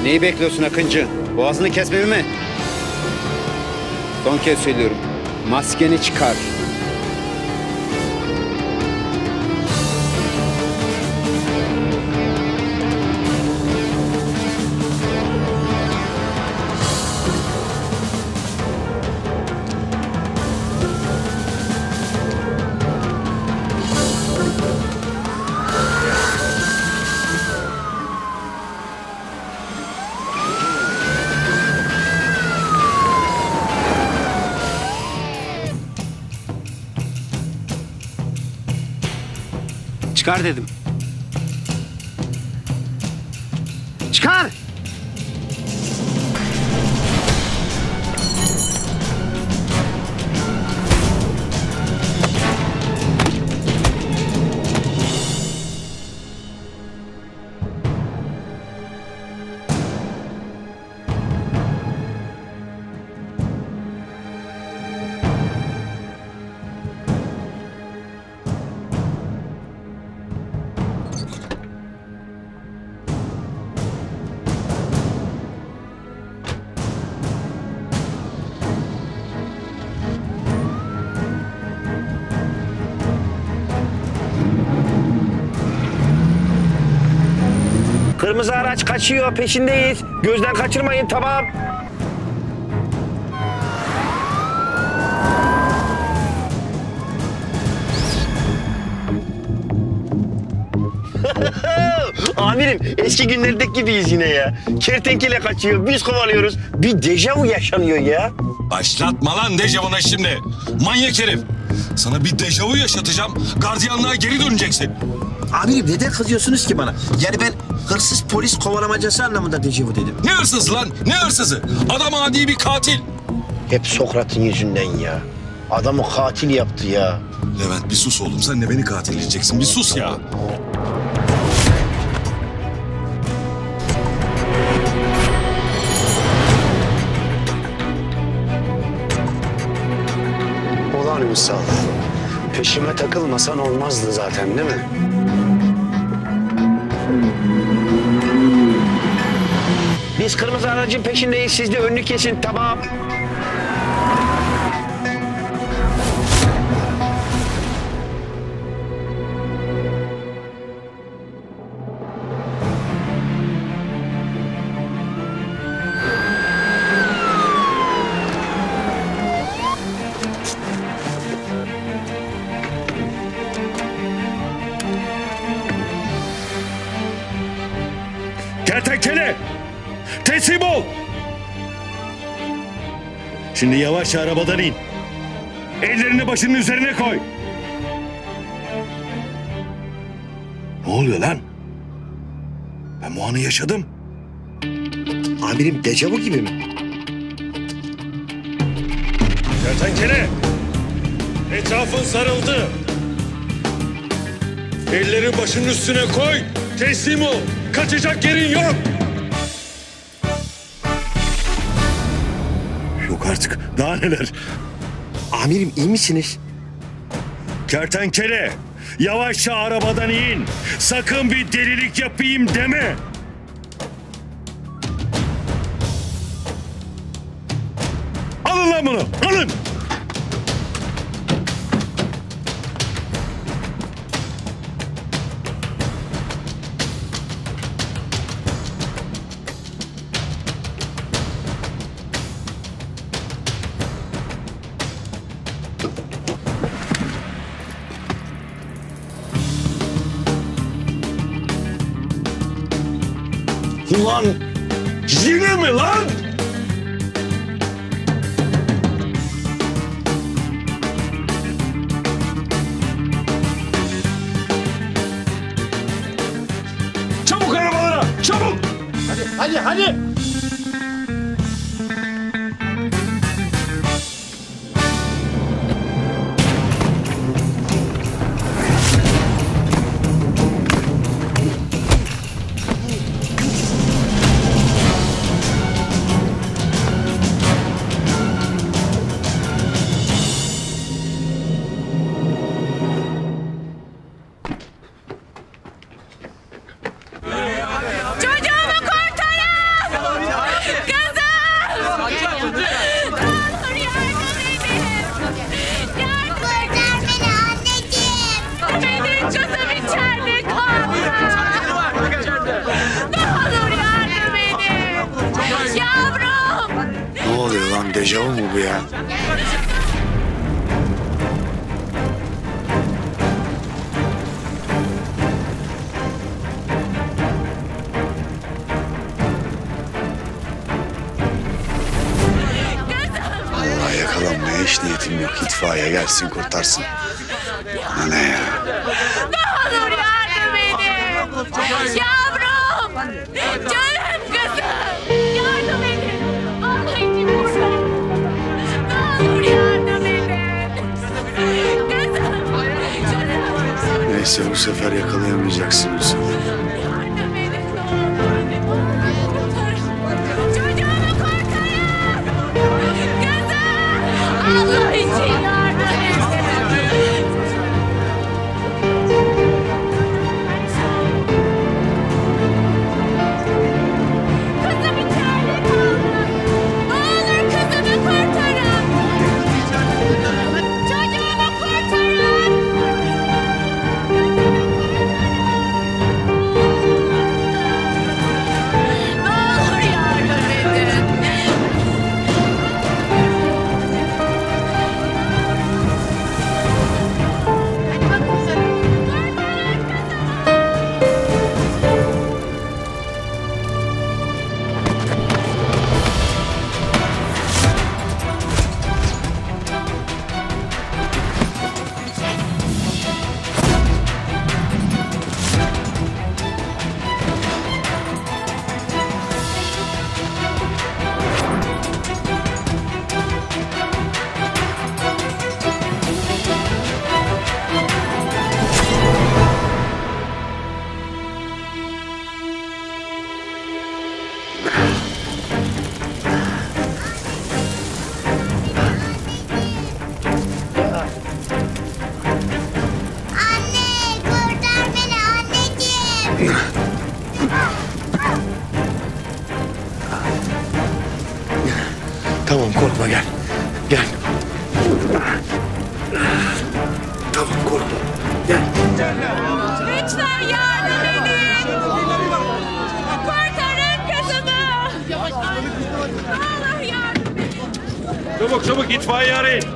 Neyi bekliyorsun Akıncı? Boğazını kesmemi mi? Son kez söylüyorum. Maskeni çıkar. Çıkar dedim. Çıkar! Kırmızı araç kaçıyor, peşindeyiz. Gözden kaçırmayın, tamam. Amirim, eski günlerdeki gibiyiz yine ya. Kertenkele kaçıyor, biz kovalıyoruz. Bir dejavu yaşanıyor ya. Başlatma lan dejavuna şimdi. Manyak herif. Sana bir dejavu yaşatacağım. Gardiyanlığa geri döneceksin. Amirim, neden kızıyorsunuz ki bana? Yani ben hırsız polis kovalamacası anlamında dejavu dedim. Ne hırsız lan? Ne hırsızı? Adam adi bir katil. Hep Sokrat'ın yüzünden ya. Adamı katil yaptı ya. Levent bir sus oğlum. Sen de beni katilleyeceksin. Bir sus ya. Ulan Ünsal, peşime takılmasan olmazdı zaten değil mi? Biz kırmızı aracın peşindeyiz, siz de önünü kesin, tamam. Kertenkele! Teslim ol! Şimdi yavaşça arabadan in. Ellerini başının üzerine koy. Ne oluyor lan? Ben bu anı yaşadım. Amirim, dejavu gibi mi? Kertenkele! Etrafın sarıldı. Elleri başının üstüne koy. Teslim ol. Kaçacak yerin yok. Yok artık. Daha neler? Amirim, iyi misiniz? Kertenkele! Yavaşça arabadan in. Sakın bir delilik yapayım deme. Alın lan bunu. Alın. Ulan yine mi lan? Çabuk arabalara, çabuk! Hadi! Çocuğumu kurtarın! Dejavu mu bu ya? Vallahi yakalanmaya hiç niyetim yok. İtfaiye gelsin kurtarsın. Bana ne ya? Ne olur yardım edin. Yavrum. Canım kızım. Yardım edin. Allah için kurtarın. Ne olur yardım edin. Kızım. Neyse bu sefer yakalayamayacaksın Yusuf. Yardım edin. Ne olur kurtarın. Çocuğumu kurtarın. Kızım. Allah için yardım edin. Kızım içeride kaldı. Ne olur kızımı kurtarın. Çocuğumu kurtarın. Ne olur yardım edin. Hadi bak kızım. Kurtarın kızımı. Anne, kurtar beni anneciğim. Tamam korkma gel. Gel. Tamam korkma. Gel. Lütfen yardım edin. Kurtarın kızımı. Ne olur yardım edin. Çabuk çabuk itfaiye arayın.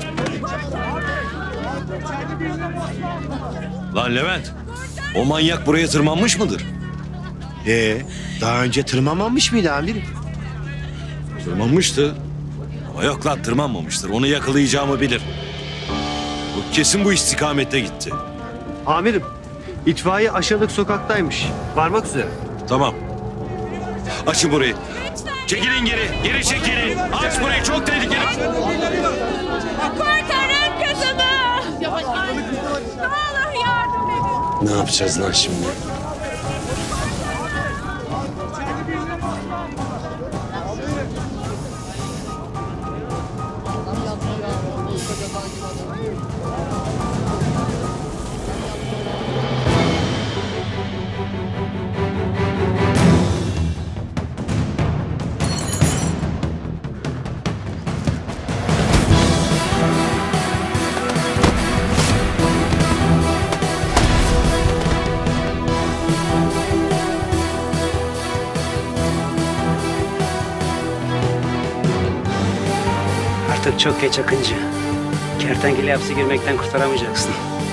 Lan Levent, o manyak buraya tırmanmış mıdır? Daha önce tırmanmamış mıydı amirim? Tırmanmıştı. Ama yok lan tırmanmamıştır. Onu yakalayacağımı bilir. Bu kesin bu istikamette gitti. Amirim, itfaiye aşağıdaki sokaktaymış. Varmak üzere. Tamam. Açın burayı. Çekilin geri. Geri çekilin. Aç burayı. Çok tehlikeli. Kurtarın kızımı. Ne olur yardım edin. Ne yapacağız lan şimdi? Artık çok geç Akıncı. Kertenkele hapse girmekten kurtaramayacaksın.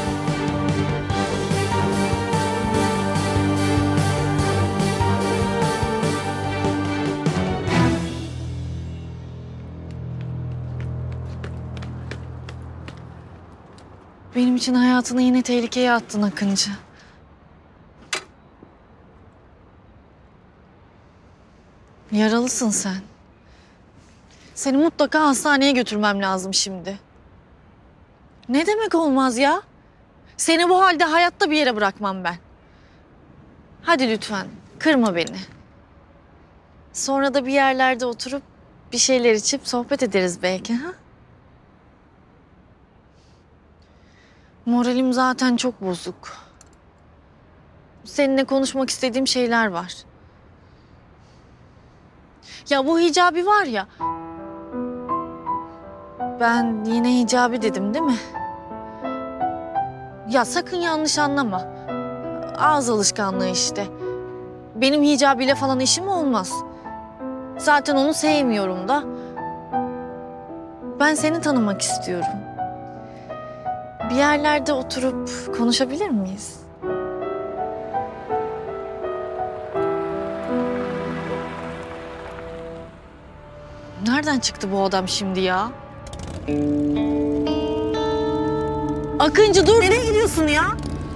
Benim için hayatını yine tehlikeye attın Akıncı. Yaralısın sen. Seni mutlaka hastaneye götürmem lazım şimdi. Ne demek olmaz ya? Seni bu halde hayatta bir yere bırakmam ben. Hadi lütfen, kırma beni. Sonra da bir yerlerde oturup bir şeyler içip sohbet ederiz belki, ha? Moralim zaten çok bozuk. Seninle konuşmak istediğim şeyler var. Ya bu Hicabi var ya... Ben yine Hicabi dedim değil mi? Ya sakın yanlış anlama. Ağız alışkanlığı işte. Benim Hicabi'yle falan işim olmaz. Zaten onu sevmiyorum da. Ben seni tanımak istiyorum. Bir yerlerde oturup konuşabilir miyiz? Nereden çıktı bu adam şimdi ya? Akıncı dur. Nereye gidiyorsun ya?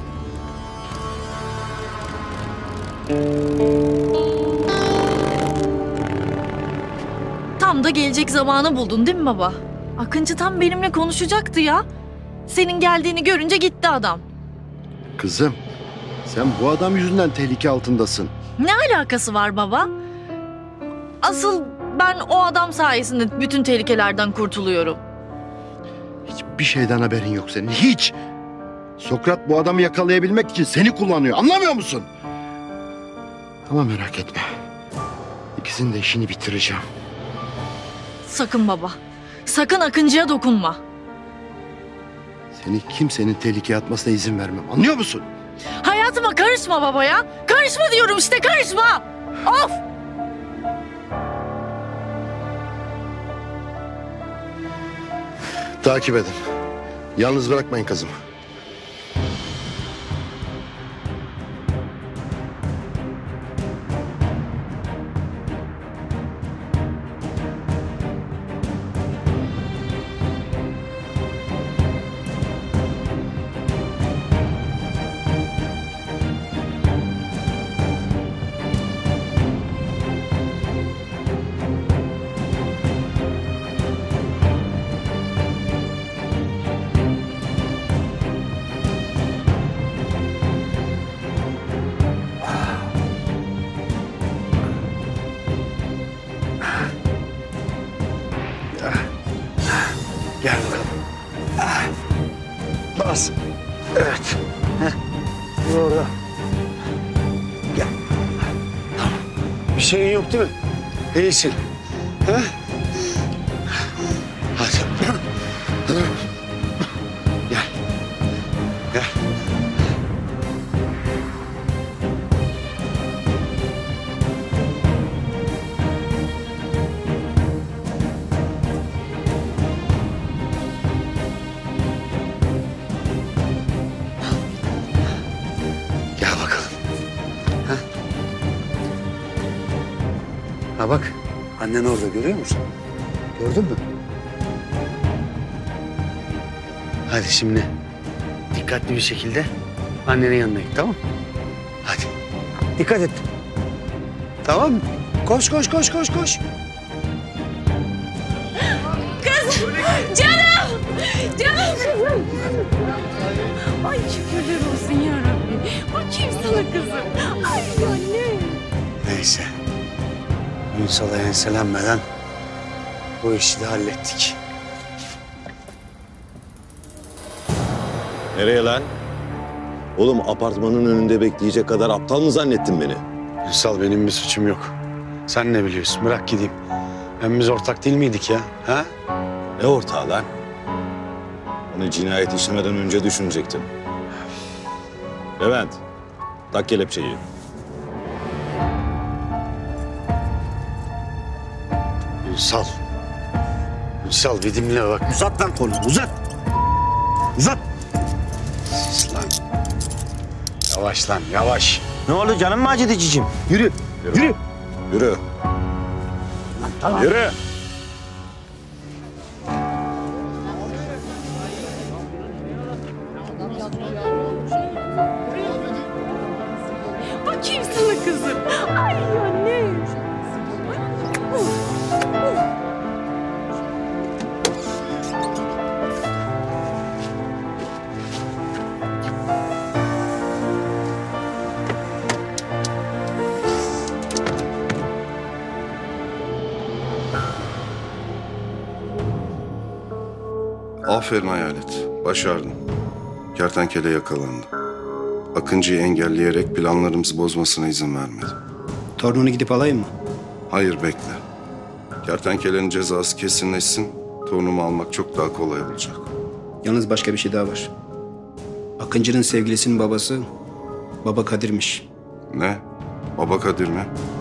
Tam da gelecek zamanı buldun değil mi baba? Akıncı tam benimle konuşacaktı ya. Senin geldiğini görünce gitti adam. Kızım, sen bu adam yüzünden tehlike altındasın. Ne alakası var baba? Asıl ben o adam sayesinde bütün tehlikelerden kurtuluyorum. Hiçbir şeyden haberin yok senin, hiç. Sokrat bu adamı yakalayabilmek için seni kullanıyor, anlamıyor musun? Ama merak etme. İkisinin de işini bitireceğim. Sakın baba. Sakın Akıncı'ya dokunma. Seni kimsenin tehlikeye atmasına izin vermem, anlıyor musun? Hayatıma karışma baba ya. Karışma diyorum işte, karışma. Of! Takip edin. Yalnız bırakmayın kızımı. Gel bakalım. Bas. Evet. Dur orada. Gel. Tamam. Bir şeyin yok değil mi? İyisin. Ha? Hadi. Gel. Gel. Gel bakalım. Ha? Ha bak, annen orada, görüyor musun? Gördün mü? Hadi şimdi dikkatli bir şekilde annenin yanına git, tamam mı? Hadi. Dikkat et. Tamam mı? Koş, koş, koş, koş, koş. Canım! Canım kızım! Ay şükürler olsun ya Rabbi. Bakayım sana kızım. Ay anne. Neyse. Ünsal'a enselenmeden bu işi de hallettik. Nereye lan? Oğlum apartmanın önünde bekleyecek kadar aptal mı zannettin beni? Ünsal, benim bir suçum yok. Sen ne biliyorsun? Bırak gideyim. Hem biz ortak değil miydik ya? Ha? Ne ortağı lan? Onu cinayet işlemeden önce düşünecektim. Levent, tak kelepçeyi. Ünsal. Ünsal, bir dinle bak. Uzat lan konu, uzat. Uzat. Sus lan. Yavaş lan, yavaş. Ne oldu, canım mı acıdı cicim? Yürü, yürü. Yürü. Tamam. Yürü. Bakayım sana kızım. Ay anne. Aferin Hayalet. Başardın. Kertenkele yakalandı. Akıncı'yı engelleyerek planlarımızı bozmasına izin vermedim. Torununu gidip alayım mı? Hayır, bekle. Kertenkelenin cezası kesinleşsin. Torunumu almak çok daha kolay olacak. Yalnız başka bir şey daha var. Akıncı'nın sevgilisinin babası Baba Kadir'miş. Ne? Baba Kadir mi?